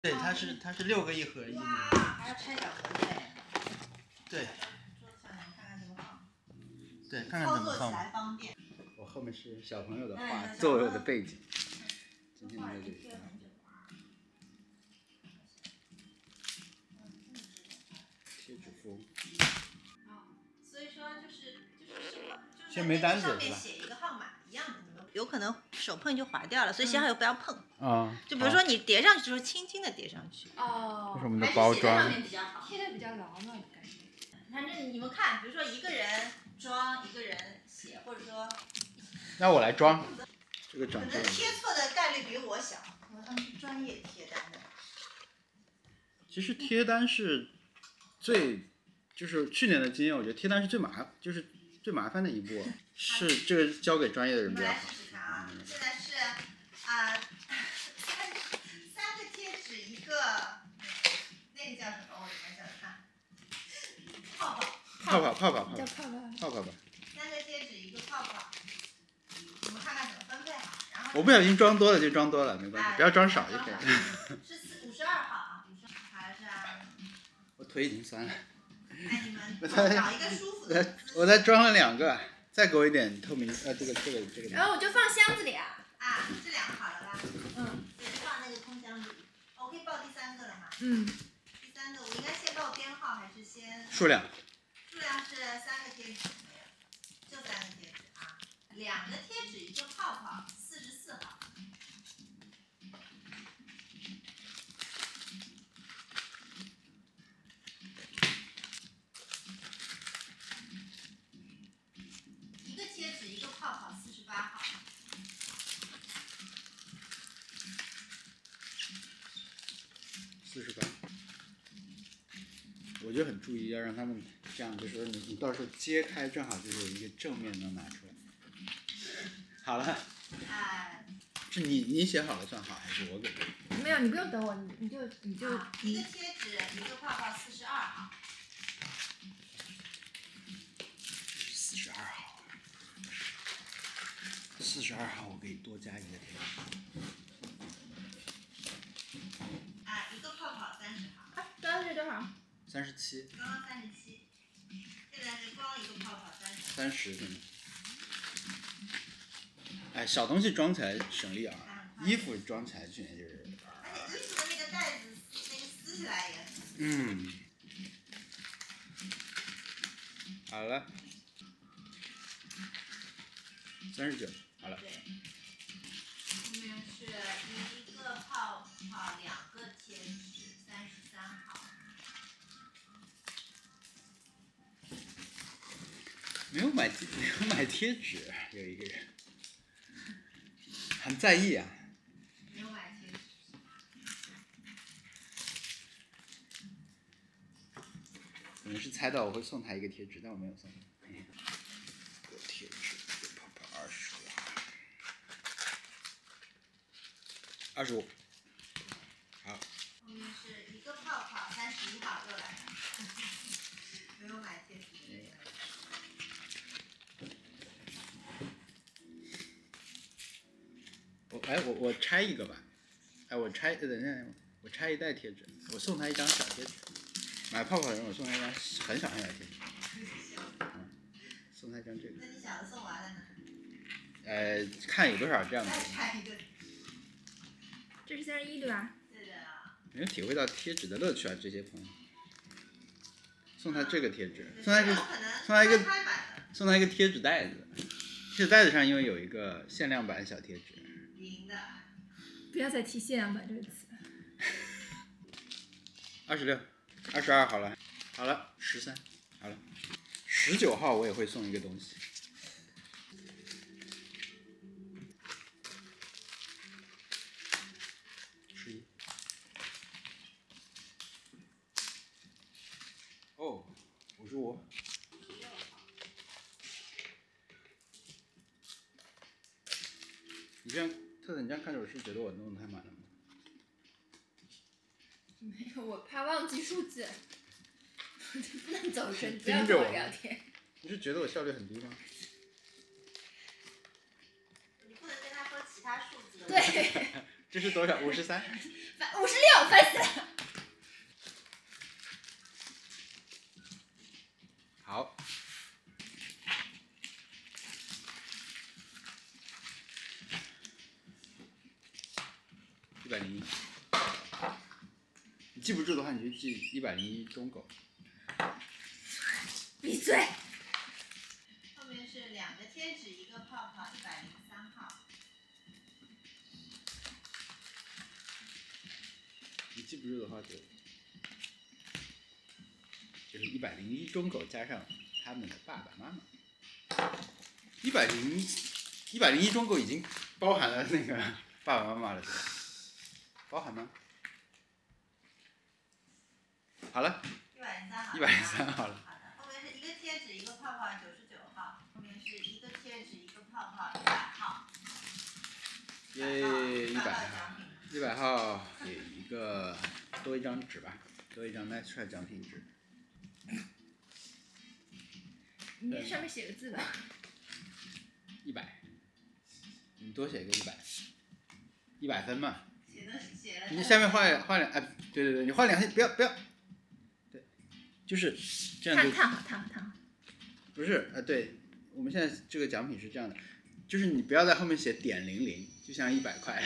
对，它是6个一盒1米。 还要拆小盒子嘞。 对。 桌子上面看看怎么放。 对，看看怎么放。 操作起来方便。 我后面是小朋友的画作为我的背景。今天在这里。贴纸敷。 所以说就是先没单子上面写一个号码一样的，有可能手碰就划掉了，所以写好以后不要碰。 啊。 就比如说你叠上去的时候，轻轻的叠上去。 这是我们的包装。 贴的比较牢嘛，感觉。反正你们看，比如说一个人装，一个人写，或者说。 那我来装。这个掌可能贴错的概率比我小，他们是专业贴单的。 其实贴单是就是去年的经验，我觉得贴单是最麻烦的一步，是这个交给专业的人比较好。 我们来试试看啊，现在是3个贴纸一个，那个叫什么？我来想想看，泡泡。 泡泡吧。 3个贴纸一个泡泡，我们看看怎么分配好。然后我不小心装多了就装多了，没关系，不要装少就可以。 是52号啊，52还是我腿已经酸了。 哎，你们找一个舒服的。 我才装了2个，再给我一点透明，这个。 然后我就放箱子里啊。 这2个好了吧？对，放那个空箱子里。我可以报第3个了吗？第3个我应该先报编号还是先？ 数量。 数量是3个贴纸，就3个贴纸啊，2个贴纸一个泡泡，44号。1个贴纸一个泡泡，48号。 48。我就很注意要让他们这样，就是你到时候揭开正好就是一个正面能拿出来。好了。是你写好了算好，还是我给？ 没有，你不用等我，你就。 1个贴纸一个泡泡，42号。 42号。42号我可以多加1个贴纸。 1个泡泡30号。 刚刚是多少 ？37。 刚刚37。现在是光一个泡泡30。 30。哎，小东西装起来省力啊，衣服装起来去年就是。 而且衣服的那个带子，那个撕起来也。 好了。39，好了。 对。后面是1个泡泡，2个贴纸，33号。 没有买贴纸，有一个人。很在意啊。 没有买贴纸。 可能是猜到我会送他一个贴纸，但我没有送。一个贴纸，一个泡泡25。好。 后面是1个泡泡，31号又来了。没有买贴纸。 我拆一个吧。等一下，我拆一袋贴纸，我送他一张小贴纸。买泡泡的人，我送他一张很小的贴纸。送他一张这个。 那你小的送完了呢？ 看有多少这样的。 再拆一个。 这是31对吧？ 对的啊。 没有体会到贴纸的乐趣啊，这些朋友。送他这个贴纸，送他一个贴纸袋子。贴纸袋子上因为有一个限量版小贴纸。 0的。 不要再提限量版这个词。 26、22好了，好了，13好了，19号我也会送一个东西。11。哦，55。你这样，特特，你这样看着我是觉得我弄得太满了吗？ 没有，我怕忘记数字。你不能走神，不要盯着我跟我聊天。 你是觉得我效率很低吗？ 你不能跟他说其他数字。 对。 这是多少？53。 56，烦死了。 好。101。你记不住的话，你就记101中狗。 闭嘴。 后面是2个贴纸1个泡泡，103号。 你记不住的话就是101中狗加上他们的爸爸妈妈。101中狗已经包含了那个爸爸妈妈了，对吧？包含吗？好了。103号了。 好的，后面是1个贴纸1个泡泡99号，后面是1个贴纸1个泡泡100号。 耶，100号给一个多一张纸吧，多一张 Nice Try 奖品纸。 你那上面写个字吧。 100，你多写一个100分嘛。 写了。 你下面画两，哎，对，你画2不要，对，就是这样就。 烫好。 不是，对，我们现在这个奖品是这样的，就是你不要在后面写.00，就像100块。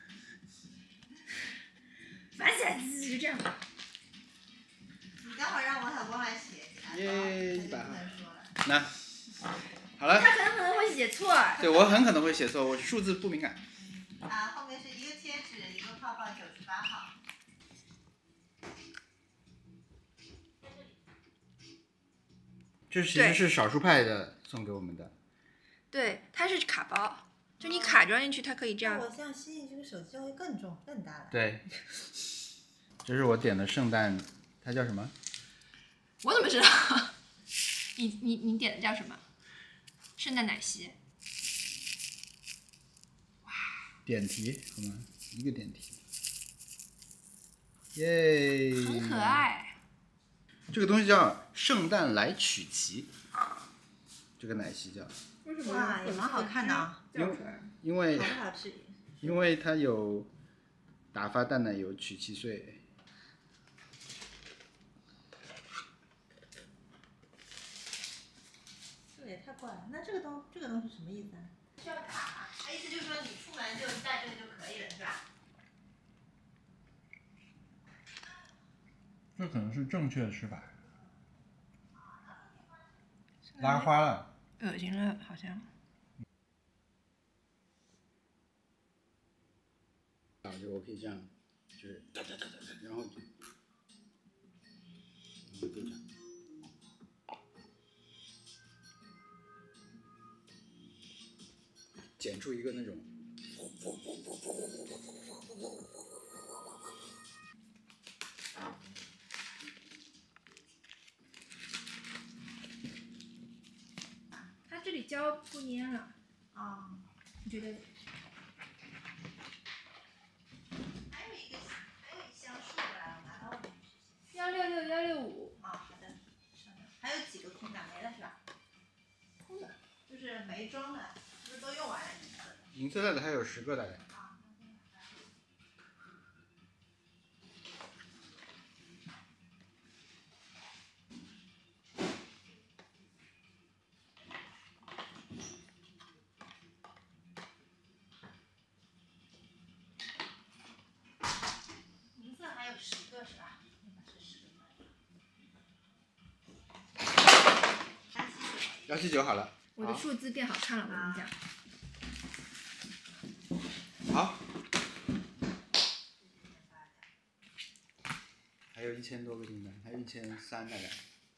烦死了，就这样。 你待会儿让王小光来写。 耶，100号。那，好了。 他很可能会写错。 对，我很可能会写错，我数字不敏感。 后面是1个贴纸1个泡泡98号。 这其实是少数派的送给我们的。 对，它是卡包，就你卡装进去，它可以这样。 我这样吸进去，手机会更重更大了。 对。这是我点的圣诞，它叫什么？ 我怎么知道？你点的叫什么？圣诞奶昔。哇。 点题好吗？一个点题。耶。 很可爱。 这个东西叫圣诞来曲奇，这个奶昔叫。 哇，也蛮好看的啊。 因为它有打发淡奶油曲奇碎。 这也太怪了，那这个东西什么意思啊？需要卡吗？它意思就是说你出门就带这个就可以了，是吧？ 这可能是正确的吃法。拉花了。 恶心了，好像。 就我可以这样，就是然后就这样。剪出一个那种。 它这里胶不粘了。你觉得？ 还有一箱竖过来了，拿到我 166、165。 好的。还有几个空的没了是吧？ 空的。 就是没装的，是不是都用完了？ 银色的还有10个大概。 银色还有10个是吧？ 179好了。 我的数字变好看了，我跟你讲。 好。还有1000多个订单，还有1300大概。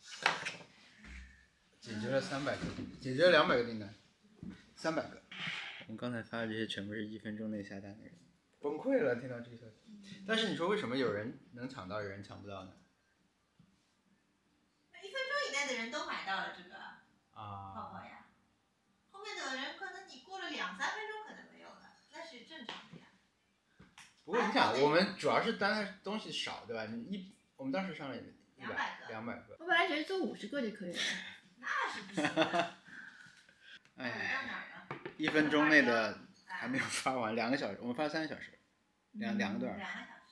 解决了300个，解决了200个订单，300个。我们刚才发的这些全部是1分钟内下单的人，崩溃了，听到这个消息。但是你说为什么有人能抢到，有人抢不到呢 ？1分钟以内的人都买到了这个泡泡呀，后面的人可能你过了2、3分钟可能没有了，那是正常的呀。 不过你想，我们主要是单的东西少，对吧？我们当时上了200个。 我本来觉得做50个就可以了。 那是不行的。 哎，1分钟内的还没有发完，2个小时，我们发了3个小时。 两个多小时。 2个小时。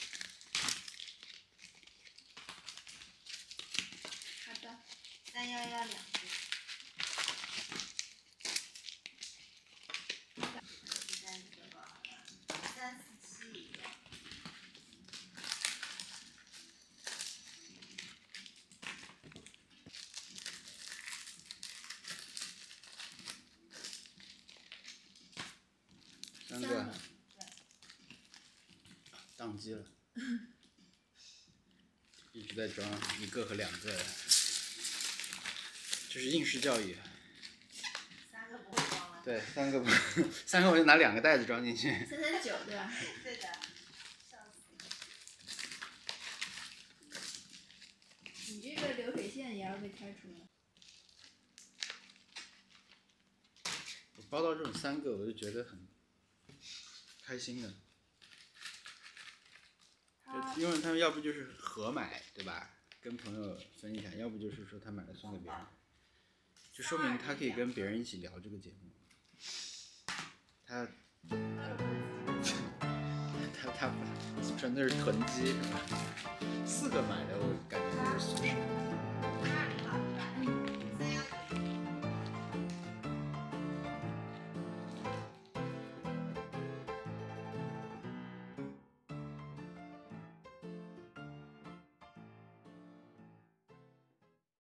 好的。 311两只。13一个吧，347一个。 3个。宕机了。一直在装1个和2个，这是应试教育。 3个不会装了。 对，3个不，3个我就拿2个袋子装进去。 339对吧？ 对的，笑死。 你这个流水线也要被开除了。 我包到这种3个，我就觉得很开心的。因为他们要不就是合买，对吧？跟朋友分一下，要不就是说他买了送给别人，就说明他可以跟别人一起聊这个节目。他纯粹是囤积，是吧？4个买的，我感